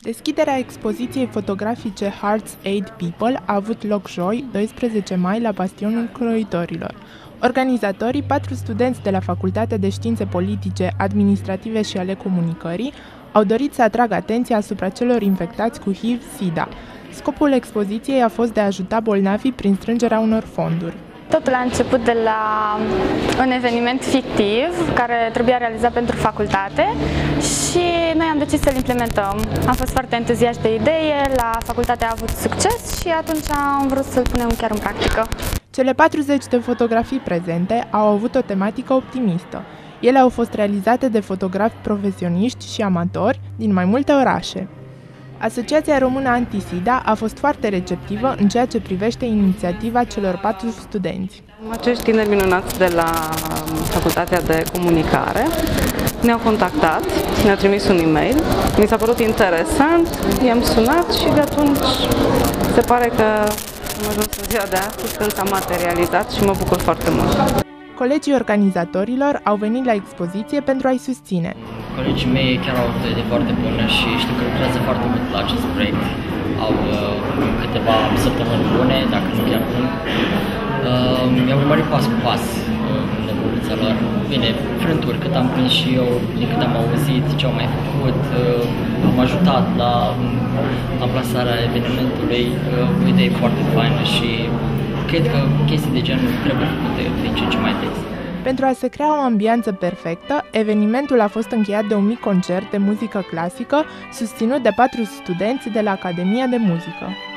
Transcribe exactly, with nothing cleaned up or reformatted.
Deschiderea expoziției fotografice Hearts Aid People a avut loc joi, doisprezece mai, la Bastionul Croitorilor. Organizatorii, patru studenți de la Facultatea de Științe Politice, Administrative și ale Comunicării, au dorit să atragă atenția asupra celor infectați cu H I V-SIDA. Scopul expoziției a fost de a ajuta bolnavii prin strângerea unor fonduri. Totul a început de la un eveniment fictiv care trebuia realizat pentru facultate și noi am decis să-l implementăm. Am fost foarte entuziaști de idee, la facultate a avut succes și atunci am vrut să-l punem chiar în practică. Cele patruzeci de fotografii prezente au avut o tematică optimistă. Ele au fost realizate de fotografi profesioniști și amatori din mai multe orașe. Asociația Română Anti-SIDA a fost foarte receptivă în ceea ce privește inițiativa celor patru studenți. Acești tineri minunați de la Facultatea de Comunicare ne-au contactat, ne-au trimis un e-mail, mi s-a părut interesant, i-am sunat și de atunci se pare că am ajuns în ziua de astăzi când s-a materializat și mă bucur foarte mult. Colegii organizatorilor au venit la expoziție pentru a-i susține. Colegii mei chiar au avut o idee foarte bună și știu că lucrează foarte mult la acest proiect. Au uh, câteva săptămâni bune, dacă nu chiar bune. Uh, mi-au urmărit pas cu pas uh, în evoluția lor. Bine, frânturi cât am prins și eu, din cât am auzit, ce au mai făcut. Uh, am ajutat la amplasarea evenimentului, uh, o idee foarte faină și cred că chestii de genul trebuie făcute din ce în ce mai des. Pentru a se crea o ambianță perfectă, evenimentul a fost încheiat de un mic concert de muzică clasică susținut de patru studenți de la Academia de Muzică.